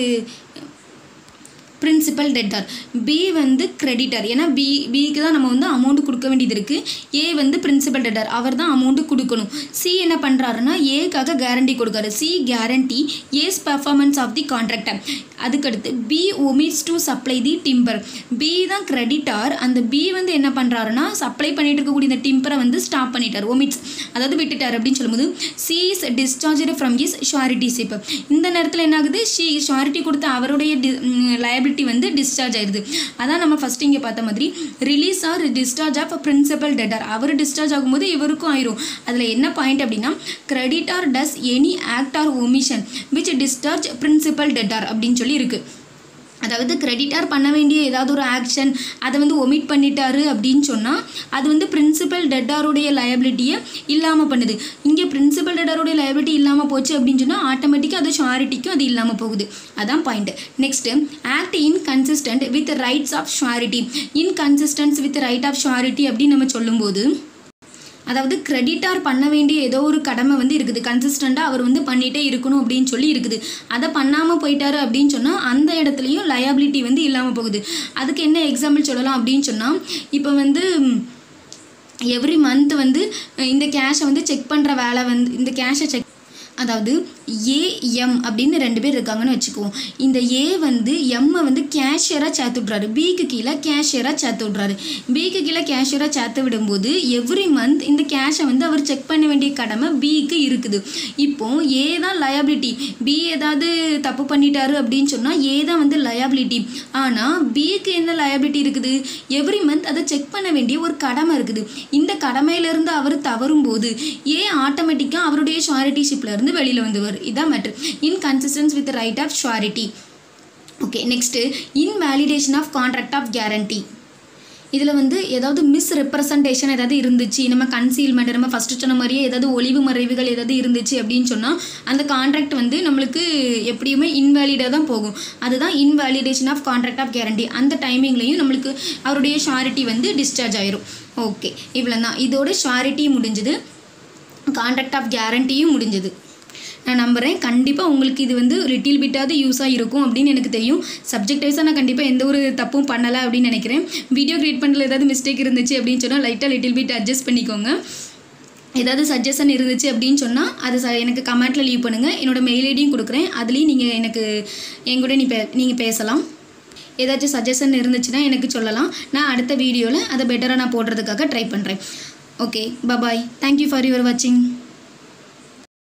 பிரின்சிபல் டெட்டார், பி வந்து கிரெடிட்டர். ஏன்னா பி பிக்கு தான் நம்ம வந்து அமௌண்ட்டு கொடுக்க வேண்டியது இருக்குது. ஏ வந்து பிரின்சிபல் டெட்டார், அவர் தான் அமௌண்ட்டு கொடுக்கணும். சி என்ன பண்ணுறாருன்னா ஏக்காக கேரண்டி கொடுக்காரு. C guarantee A's performance of the contractor. அதுக்கடுத்து B omits to supply the timber. B தான் கிரெடிட்டார். அந்த பி வந்து என்ன பண்ணுறாருன்னா சப்ளை பண்ணிட்டு இருக்கக்கூடிய இந்த டிம்பரை வந்து ஸ்டாப் பண்ணிட்டார், ஒமிட்ஸ், அதாவது விட்டுட்டார் அப்படின்னு சொல்லும்போது C is discharged from his suretyship. இந்த நேரத்தில் என்ன ஆகுது, ஷி ஷுவாரிட்டி கொடுத்த அவருடைய லயபிலிட்டி வந்து டிஸ்சார்ஜ் ஆயிடுது. அதான் நம்ம ஃபர்ஸ்ட் இங்கே பார்த்த மாதிரி release or discharge of principal debtor. அவர் டிஸ்சார்ஜ் ஆகும்போது இவருக்கும் ஆயிரும். அதில் என்ன பாயிண்ட் அப்படின்னா, creditor does any act or omission which discharge principal debtor அப்படின்னு சொல்லி இருக்கு. அதாவது கிரெடிட்டார் பண்ண வேண்டிய ஏதாவது ஒரு ஆக்ஷன் அதை வந்து ஒமிட் பண்ணிட்டாரு அப்படின்னு சொன்னால் அது வந்து பிரின்சிபல் டெட்டாருடைய லயபிலிட்டியை இல்லாமல் பண்ணுது. இங்கே பிரின்சிபல் டெட்டாருடைய லயபிலிட்டி இல்லாமல் போச்சு அப்படின்னு சொன்னால் ஆட்டோமேட்டிக்காக அது ஷுவாரிட்டிக்கும் அது இல்லாமல் போகுது. அதான் point. Next, act inconsistent with rights of surety. Inconsistence with right of surety அப்படின்னு நம்ம சொல்லும்போது, அதாவது கிரெடிட்டார் பண்ண வேண்டிய ஏதோ ஒரு கடமை வந்து இருக்குது, கன்சிஸ்டண்ட்டாக அவர் வந்து பண்ணிகிட்டே இருக்கணும் அப்படின்னு சொல்லி இருக்குது. அதை பண்ணாமல் போயிட்டாரு அப்படின்னு சொன்னால் அந்த இடத்துலையும் லயபிலிட்டி வந்து இல்லாமல் போகுது. அதுக்கு என்ன எக்ஸாம்பிள் சொல்லலாம் அப்படின்னு சொன்னால், இப்போ வந்து எவ்ரி மந்த் வந்து இந்த கேஷை வந்து செக் பண்ணுற வேலை வந்து இந்த கேஷை செக் அதாவது ஏஎம் அப்படின்னு ரெண்டு பேர் இருக்காங்கன்னு வச்சுக்குவோம். இந்த ஏ வந்து எம்மை வந்து கேஷியராக சேர்த்து விட்றாரு, பிக்கு கீழே கேஷியராக சேர்த்து விட்றாரு. பிக்கு கீழே கேஷியராக சேர்த்து விடும்போது எவ்ரி மந்த் இந்த கேஷை வந்து அவர் செக் பண்ண வேண்டிய கடமை பிக்கு இருக்குது. இப்போ ஏ தான் லயபிலிட்டி. பி ஏதாவது தப்பு பண்ணிட்டாரு அப்படின்னு சொன்னால் ஏ தான் வந்து லயபிலிட்டி. ஆனால் பிக்கு என்ன லயபிலிட்டி இருக்குது, எவ்ரி மந்த் அதை செக் பண்ண வேண்டிய ஒரு கடமை இருக்குது. இந்த கடமையிலேருந்து அவர் தவறும்போது ஏ ஆட்டோமேட்டிக்காக அவருடைய ஷுவாரிட்டிஷிப்பில் இருந்து வெளியில் வந்துவார். இதான் matter. Inconsistence with right of surety. Okay, next invalidation of contract of guarantee. இதில் வந்து ஏதாவது மிஸ் ரெப்ரசன்டேஷன் ஏதாவது இருந்துச்சு, நம்ம கன்சீல்மெண்ட் நம்ம ஃபஸ்ட்டு சொன்ன மாதிரியே ஏதாவது ஒளிவு மறைவுகள் ஏதாவது இருந்துச்சு அப்படின்னு சொன்னால் அந்த கான்ட்ராக்ட் வந்து நம்மளுக்கு எப்படியுமே இன்வேலிடாக தான் போகும். அதுதான் invalidation of contract of guarantee. அந்த டைமிங்லேயும் நம்மளுக்கு அவருடைய ஷுவாரிட்டி வந்து டிஸ்சார்ஜ் ஆயிரும். ஓகே, இவ்வளோ தான். இதோட ஷுவாரிட்டி முடிஞ்சுது, கான்ட்ராக்ட் ஆஃப் கேரண்டியும் முடிஞ்சது. நான் நம்புகிறேன் கண்டிப்பாக உங்களுக்கு இது வந்து லிட்டில் பிட்டாவது யூஸாக இருக்கும் அப்படின்னு எனக்கு தெரியும். சப்ஜெக்ட் வைஸாக நான் கண்டிப்பாக எந்த ஒரு தப்பும் பண்ணலை அப்படின்னு நினைக்கிறேன். வீடியோ கிரியேட் பண்ணல ஏதாவது மிஸ்டேக் இருந்துச்சு அப்படின்னு சொன்னால் லைட்டாக லிட்டில் பிட் அட்ஜஸ்ட் பண்ணிக்கோங்க. ஏதாவது சஜஷன் இருந்துச்சு அப்படின்னு சொன்னால் அது ச எனக்கு கமெண்ட்டில் லீவ் பண்ணுங்கள். என்னோடய மெயில் ஐடியும் கொடுக்குறேன், அதுலேயும் நீங்கள் எனக்கு என் கூட நீ பே நீங்கள் பேசலாம். ஏதாச்சும் சஜஷன் இருந்துச்சுன்னா எனக்கு சொல்லலாம். நான் அடுத்த வீடியோவில் அதை பெட்டராக நான் போடுறதுக்காக ட்ரை பண்ணுறேன். Okay, bye bye. Thank you for your வாட்சிங்.